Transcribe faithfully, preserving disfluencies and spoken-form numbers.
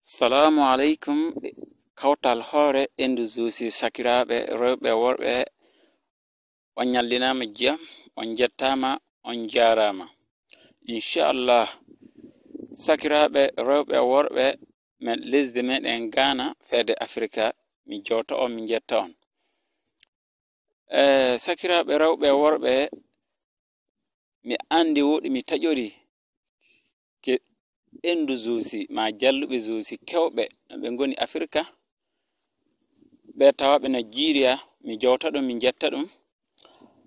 Salamu alaikum kawtal hore endu zusi sakiraɓe rewɓe worɓe on nyallinama jiyam on jettama on jarama inchallah sakiraɓe rewɓe worɓe men lesdi meɗen Ghana fede Afrika mi jowta on mi jetta on e sakiraɓe rewɓe worɓe mi andi wodi mi tajori ke endu zusi ma jalluɓe zusi kewɓe ɓe ngoni Afrika ɓe tawaɓe Nigeria mi jowta ɗum mi jetta ɗum